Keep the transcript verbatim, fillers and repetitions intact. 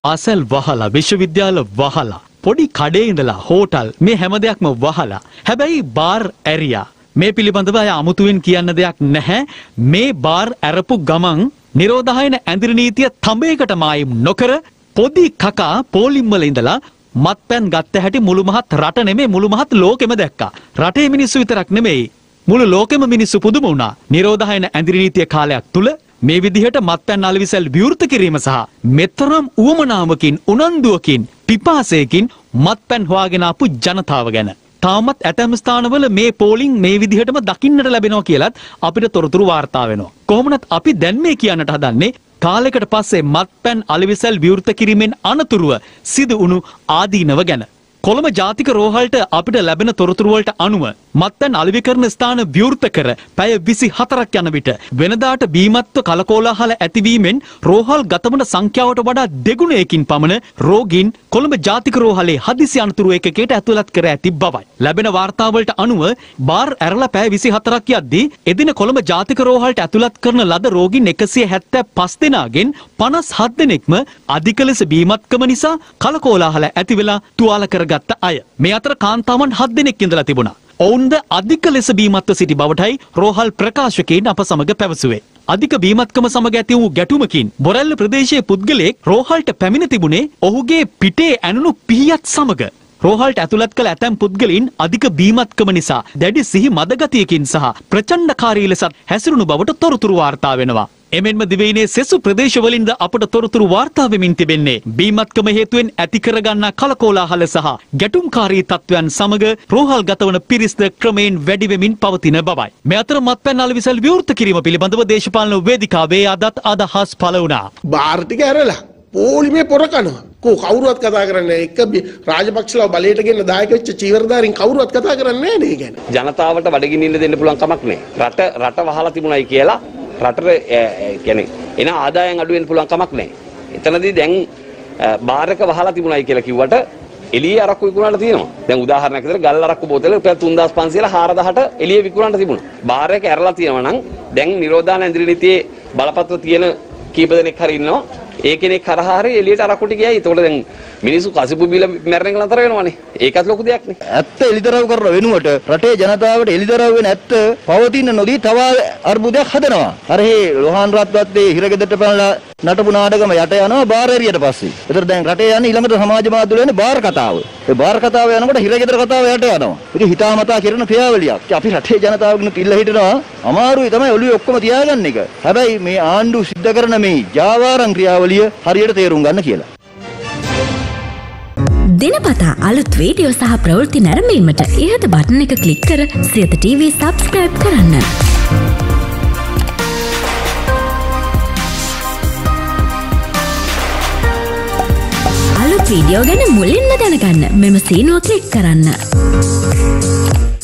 ආසල් වහලා, විශ්වවිද්‍යාල වහලා, පොඩි කඩේ ඉඳලා හෝටල් මේ හැම දෙයක්ම වහලා. හැබැයි බාර් ඇරියා. මේ පිළිබඳව අය අමුතුවෙන් කියන්න දෙයක් නැහැ. මේ බාර් ඇරපු ගමන් නිරෝධායන ඇඳිරි නීතිය තඹයකට මායිම් නොකර පොඩි කකා පෝලිම් වල ඉඳලා මත්පැන් ගත්ත හැටි මුළු මහත් රට නෙමෙයි මුළු මහත් ලෝකෙම දැක්කා. රටේ මිනිස්සු විතරක් නෙමෙයි මුළු ලෝකෙම මිනිස්සු පුදුම වුණා. නිරෝධායන ඇඳිරි නීතිය කාලයක් තුල මේ විදිහට මත්පැන් අලෙවිසල් විවෘත කිරීම සහ මෙතරම් උවමනාවකින් උනන්දුවකින් පිපාසයකින් මත්පැන් හොයාගෙන ආපු ජනතාව ගැන තාමත් ඇතැම් ස්ථානවල මේ පෝලිං මේ විදිහටම දකින්නට ලැබෙනවා කියලත් අපිට තොරතුරු වාර්තා වෙනවා. කොහොමනත් අපි දැන් මේ කියන්නට හදන්නේ කාලයකට පස්සේ මත්පැන් අලෙවිසල් විවෘත කිරීමෙන් අනතුරුව සිදු වුණු ආදීනව ගැන. කොළඹ ජාතික රෝහලට අපිට ලැබෙන තොරතුරු වලට අනුව මත්පැන් අලෙවි ස්ථාන විවෘත කර පැය විසිහතරක් යන විට වෙනදාට බීමත්ව කලකෝලාහල ඇතිවීමෙන් රෝහල් ගතවන සංඛ්‍යාවට වඩා දෙගුණයකින් පමණ රෝගීන් කොළඹ ජාතික රෝහලේ හදිසි අනතුරු ඒකකයට ඇතුළත් කර ඇති බවයි. ලැබෙන වාර්තාවලට අනුව බාර් ඇරලා පැය විසිහතරක් යද්දී එදින කොළඹ ජාතික රෝහලට ඇතුළත් කරන ලද රෝගීන් එකසිය හැත්තෑපස් දෙනාගෙන් පනස් හත් දෙනෙක්ම අධික ලෙස බීමත්කම නිසා කලකෝලාහල ඇති වෙලා තුවාල කර ගත්ත අය. මේ අතර කාන්තාවන් හත් දෙනෙක් ඉඳලා තිබුණා. ඔවුන්ද අධික ලෙස බීමත්ව සිටි බවටයි රෝහල් ප්‍රකාශකයින් අප සමග පැවසුවේ. අධික බීමත්කම සමග ඇති වූ ගැටුමකින් බොරැල්ල ප්‍රදේශයේ පුද්ගලයෙක් රෝහලට පැමිණ තිබුණේ ඔහුගේ පිටේ ඇනුණු පිහියත් සමග. රෝහලට ඇතුළත් කළ ඇතැම් පුද්ගලයින් අධික බීමත්කම නිසා දැඩි සිහි මදගතියකින් සහ ප්‍රචණ්ඩකාරී ලෙසත් හැසිරුණු බවට තොරතුරු වාර්තා වෙනවා. එමෙන්ම දිවයිනේ සෙසු ප්‍රදේශවලින්ද අපට තොරතුරු වාර්තා වෙමින් තිබෙන්නේ බීමත්කම හේතුවෙන් ඇති කරගන්නා කලකෝලාහල සහ ගැටුම්කාරී තත්ත්වයන් සමග රෝහල් ගතවන පිරිස්ද ක්‍රමයෙන් වැඩි වෙමින් පවතින බවයි. මේ අතර මත්පැන් අලෙවිසල් විවෘත කිරීම පිළිබඳව දේශපාලන වේදිකාවේ අදත් අදහස් පළ වුණා. බාර් ටික ඇරලා පොලිමේ පොර කනවා. කෝ කවුරුවත් කතා කරන්නේ එක රාජපක්ෂලා බලයට ගෙන්න දායක වෙච්ච චීවරධාරීන් කවුරුවත් කතා කරන්නේ නැහැ නේ ගැන. ජනතාවට බඩගිනින්න දෙන්න පුළුවන් කමක් නැහැ. රට රට වහලා තිබුණයි කියලා රටට කියන්නේ එන ආදායම් අඩු වෙන්න පුළුවන් කමක් නැහැ. එතනදී දැන් බාර් එක වහලා තිබුණයි කියලා කිව්වට එළියේ අරක්කු විකුණන්න තියෙනවා. දැන් උදාහරණයක් විදිහට ගල් අරක්කු බෝතලේ රුපියල් තුන්දාස් පන්සීය හාරදහට එළියේ විකුණන්න තිබුණා. බාර් එක ඇරලා තියෙනවා නම් දැන් නිරෝධායන ඇඳිරි නීතියේ බලපත්‍ර තියෙන කීප දෙනෙක් හරි ඉන්නවා. ඒ කෙනෙක් කරහා හරි එළියට අරක්කු ටික ගියයි. ඒතකොට දැන් මිනිස්සු කසිපු බීලා මැරෙන එක නතර වෙනවනේ. ඒකත් ලොකු දෙයක් නේ. ඇත්ත එලිදරව් කරන වෙනුවට රටේ ජනතාවට එලිදරව් වෙන ඇත්ත පවතින නොදී තව අර්බුදයක් හදනවා. අර හේ ලෝහාන් රත්වත්තේ හිරගෙදරට පැනලා නටපු නාටකම යට යනවා බාර් එරියට පස්සේ. ඒතර දැන් රටේ යන්නේ ඊළඟට සමාජ මාධ්‍ය වල එන්නේ බාර් කතාව. ඒ බාර් කතාව යනකොට හිරගෙදර කතාව යට යනවා. ඒක හිතාමතා කරන ක්‍රියාවලියක්. අපි රටේ ජනතාවගෙන තිල්ල හිටනවා. අමාරුයි තමයි ඔළුවේ ඔක්කොම තියාගන්න එක. හැබැයි මේ ආණ්ඩුව සිද්ධ කරන මේ ජාවාරම් ක්‍රියාවලිය හරියට තේරුම් ගන්න කියලා. දිනපතා අලුත් වීඩියෝ සහ ප්‍රවෘත්ති නැරඹීමට ඉහත බටන් එක ක්ලික් කර සියත ටීවී සබ්ස්ක්‍රයිබ් කරන්න. අලුත් වීඩියෝ ගැන මුලින්ම දැනගන්න මෙම සීනුව ක්ලික් කරන්න.